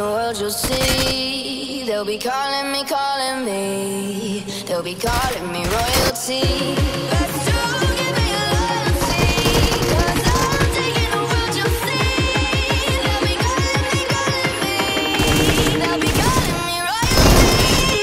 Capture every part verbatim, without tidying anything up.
world, you'll see. They'll be calling me, calling me. They'll be calling me royalty. Let's do, give me a loyalty. 'Cause I'm taking the world, you'll see. They'll be calling me, calling me. They'll be calling me royalty.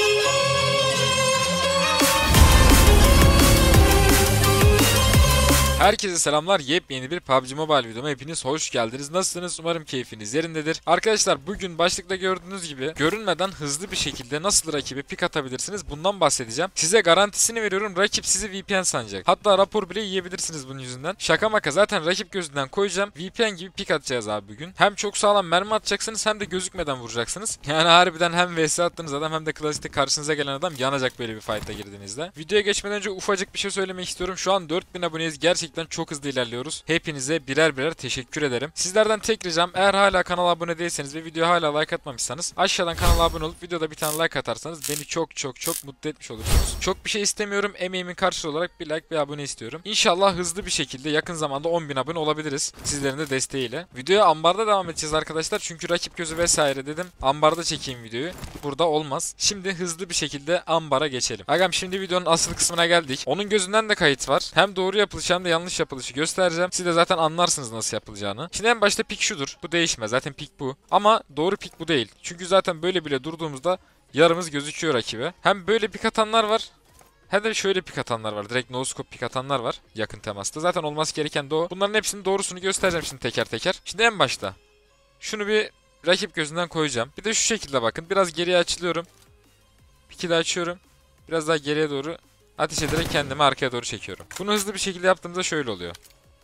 Herkese selamlar. Yepyeni bir P U B G Mobile videoma hepiniz hoş geldiniz. Nasılsınız? Umarım keyfiniz yerindedir. Arkadaşlar bugün başlıkta gördüğünüz gibi görünmeden hızlı bir şekilde nasıl rakibe pik atabilirsiniz bundan bahsedeceğim. Size garantisini veriyorum, rakip sizi V P N sanacak. Hatta rapor bile yiyebilirsiniz bunun yüzünden. Şaka maka zaten rakip gözünden koyacağım. V P N gibi pik atacağız abi bugün. Hem çok sağlam mermi atacaksınız hem de gözükmeden vuracaksınız. Yani harbiden hem V S attığınız adam hem de klasikte karşınıza gelen adam yanacak böyle bir fight'a girdiğinizde. Videoya geçmeden önce ufacık bir şey söylemek istiyorum. Şu an dört bin aboneyiz. Gerçekten çok hızlı ilerliyoruz. Hepinize birer birer teşekkür ederim. Sizlerden tek ricam, eğer hala kanala abone değilseniz ve videoya hala like atmamışsanız aşağıdan kanala abone olup videoda bir tane like atarsanız beni çok çok çok mutlu etmiş olursunuz. Çok bir şey istemiyorum. Emeğimin karşılığı olarak bir like, bir abone istiyorum. İnşallah hızlı bir şekilde yakın zamanda on bin abone olabiliriz. Sizlerin de desteğiyle. Videoya ambarda devam edeceğiz arkadaşlar. Çünkü rakip gözü vesaire dedim. Ambarda çekeyim videoyu. Burada olmaz. Şimdi hızlı bir şekilde ambara geçelim. Agam şimdi videonun asıl kısmına geldik. Onun gözünden de kayıt var. Hem doğru yapılış hem de yanlış yapılışı göstereceğim. Siz de zaten anlarsınız nasıl yapılacağını. Şimdi en başta pik şudur. Bu değişmez. Zaten pik bu. Ama doğru pik bu değil. Çünkü zaten böyle bile durduğumuzda yarımız gözüküyor rakibe. Hem böyle pik atanlar var. Hem de şöyle pik atanlar var. Direkt no scope pik atanlar var. Yakın temasta. Zaten olması gereken de o. Bunların hepsinin doğrusunu göstereceğim şimdi teker teker. Şimdi en başta şunu bir rakip gözünden koyacağım. Bir de şu şekilde bakın. Biraz geriye açılıyorum. Piki de açıyorum. Biraz daha geriye doğru ateş ederek kendimi arkaya doğru çekiyorum. Bunu hızlı bir şekilde yaptığımda şöyle oluyor.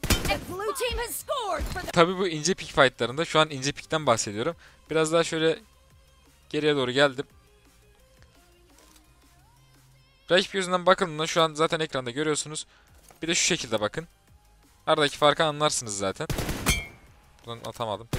Tabi bu ince pik fightlarında, şu an ince pikten bahsediyorum. Biraz daha şöyle geriye doğru geldim. Rakip gözünden bakıldığında şu an zaten ekranda görüyorsunuz. Bir de şu şekilde bakın. Aradaki farkı anlarsınız zaten. Buradan atamadım.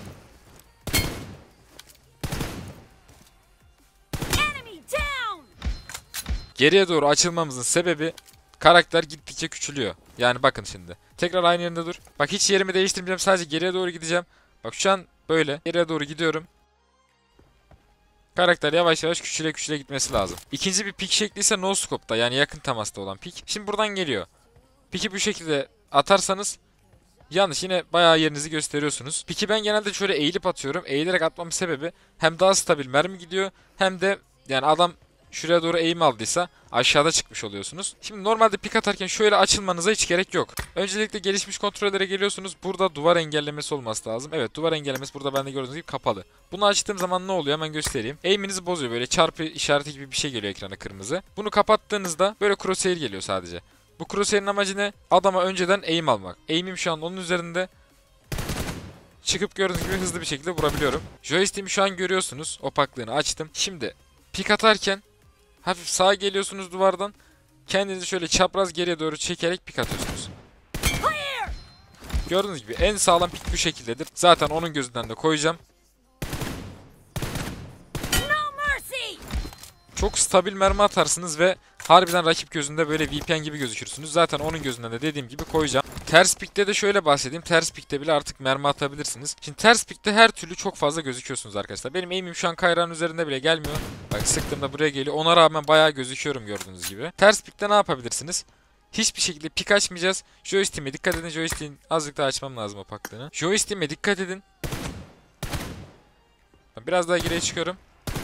Geriye doğru açılmamızın sebebi, karakter gittikçe küçülüyor. Yani bakın şimdi. Tekrar aynı yerinde dur. Bak hiç yerimi değiştirmeyeceğim. Sadece geriye doğru gideceğim. Bak şu an böyle. Geriye doğru gidiyorum. Karakter yavaş yavaş küçüle küçüle gitmesi lazım. İkinci bir pik şekli ise no scope'da, yani yakın temasta olan pik. Şimdi buradan geliyor. Piki bu şekilde atarsanız yanlış, yine bayağı yerinizi gösteriyorsunuz. Piki ben genelde şöyle eğilip atıyorum. Eğilerek atmamın sebebi hem daha stabil mermi gidiyor hem de yani adam şuraya doğru eğim aldıysa aşağıda çıkmış oluyorsunuz. Şimdi normalde pik atarken şöyle açılmanıza hiç gerek yok. Öncelikle gelişmiş kontrollere geliyorsunuz. Burada duvar engellemesi olması lazım. Evet, duvar engellemesi burada bende gördüğünüz gibi kapalı. Bunu açtığım zaman ne oluyor hemen göstereyim. Eğiminizi bozuyor, böyle çarpı işareti gibi bir şey geliyor ekrana, kırmızı. Bunu kapattığınızda böyle crosshair geliyor sadece. Bu crosshair'in amacı ne? Adama önceden eğim almak. Eğimim şu an onun üzerinde. Çıkıp gördüğünüz gibi hızlı bir şekilde vurabiliyorum. Joystick'imi şu an görüyorsunuz. Opaklığını açtım. Şimdi pik atarken hafif sağa geliyorsunuz duvardan. Kendinizi şöyle çapraz geriye doğru çekerek pik atıyorsunuz. Gördüğünüz gibi en sağlam pik bu şekildedir. Zaten onun gözünden de koyacağım. Çok stabil mermi atarsınız ve harbiden rakip gözünde böyle V P N gibi gözükürsünüz. Zaten onun gözünden de dediğim gibi koyacağım. Ters pikte de şöyle bahsedeyim. Ters pikte bile artık mermi atabilirsiniz. Şimdi ters pikte her türlü çok fazla gözüküyorsunuz arkadaşlar. Benim aim'im şu an kayrağın üzerinde bile gelmiyor. Bak sıktığımda buraya geliyor. Ona rağmen bayağı gözüküyorum gördüğünüz gibi. Ters pikte ne yapabilirsiniz? Hiçbir şekilde pik açmayacağız. Joystick'ime dikkat edin. Joystick'in azıcık daha açmam lazım opaklığını. Joystick'ime dikkat edin. Biraz daha geriye çıkıyorum.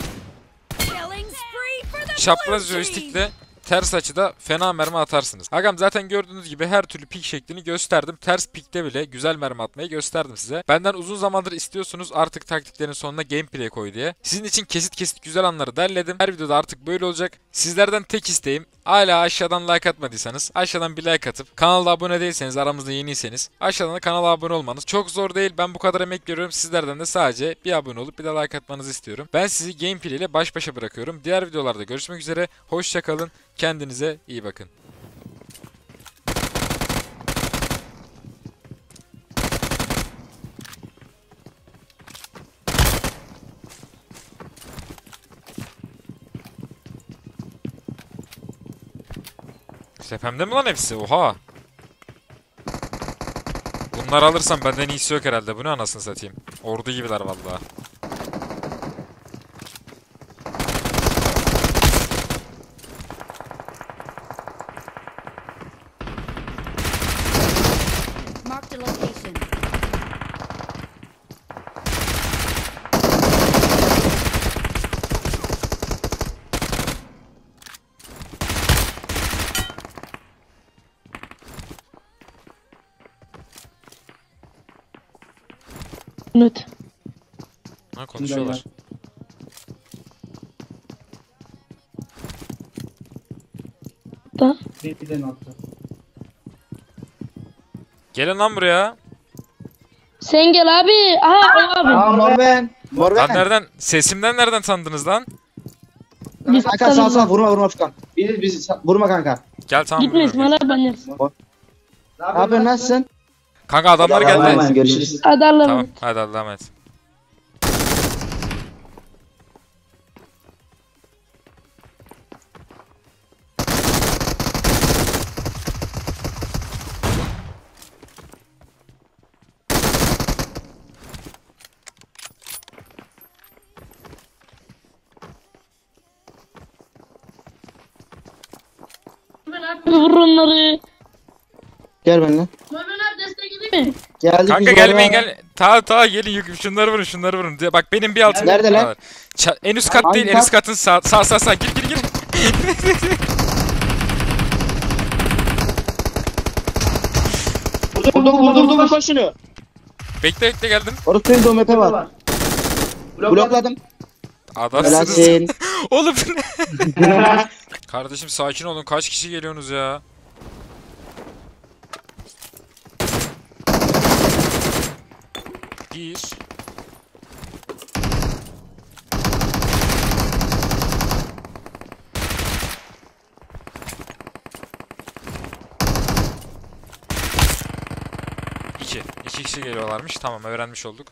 Çapraz joystickle ters açıda fena mermi atarsınız. Agam zaten gördüğünüz gibi her türlü pik şeklini gösterdim. Ters pikte bile güzel mermi atmayı gösterdim size. Benden uzun zamandır istiyorsunuz artık taktiklerin sonuna gameplay koy diye. Sizin için kesit kesit güzel anları derledim. Her videoda artık böyle olacak. Sizlerden tek isteğim, hala aşağıdan like atmadıysanız aşağıdan bir like atıp kanala abone değilseniz, aramızda yeniyseniz aşağıdan da kanala abone olmanız. Çok zor değil. Ben bu kadar emek veriyorum. Sizlerden de sadece bir abone olup bir de like atmanızı istiyorum. Ben sizi gameplay ile baş başa bırakıyorum. Diğer videolarda görüşmek üzere. Hoşça kalın. Kendinize iyi bakın. Tepemde mi lan hepsi? Oha. Bunları alırsam benden iyisi yok herhalde. Bu ne anasını satayım. Ordu gibiler vallahi. Evet. Ha, konuşuyorlar. Da. Gelin lan buraya. Sen gel abi. Aha abi. Aa mor ben. Mor Lan ben. nereden? Sesimden nereden tanıdınız lan? Biz Kanka sağ sağ vurma vurma Furkan. Biziz biziz. Vurma kanka. Gel tamam. Gitme vuruyorum. İsmail abi ben yersin. Ne yapıyorsun nasılsın? Kanka adamlar Allah'a geldi. emanet, görüşürüz. Hadi Allah'a Tamam emanet. hadi Allah'a emanet. Abi vur onları. Gel benimle. Mehmet abi destek edeyim mi? Geldik Kanka biz gelmeyin oraya. gel. Ta ta gelin yük. Şunları vurun şunları vurun. Diye Bak benim bir altım. Nerede lan? Ça- en üst kat Hangi değil en kat? üst katın sağ sağ sağ sağ. Gir gir gir. Vurdum vurdum vurdum koş şunu. Bekle bekle geldim. Orası senin de O M P var. Blokladım. Adamsınız. Helalsin. Oğlum bu ne? Kardeşim sakin olun. Kaç kişi geliyorsunuz ya? Bir. İki. İki kişi geliyorlarmış. Tamam öğrenmiş olduk.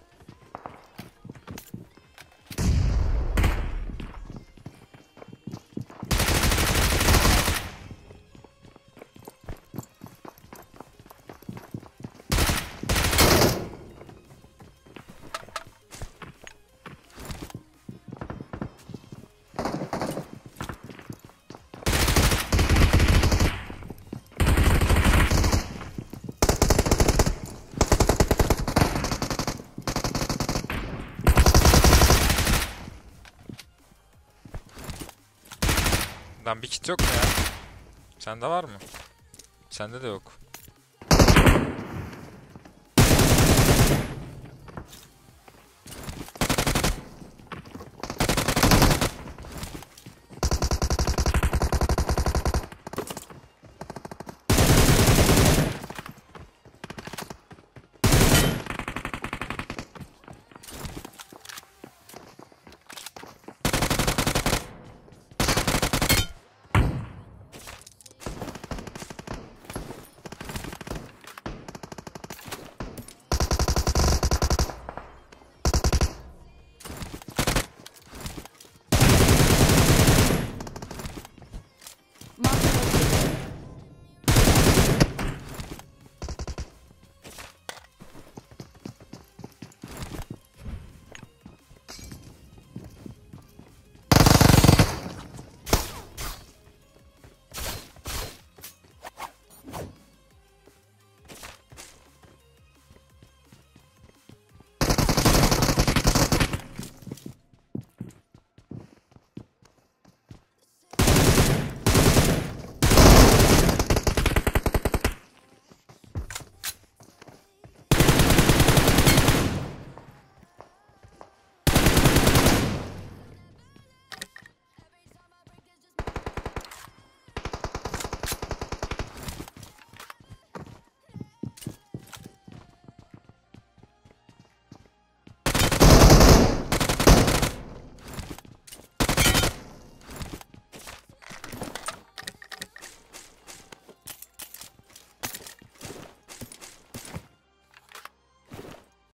Lan bir kit yok mu ya? Sende var mı? Sende de yok.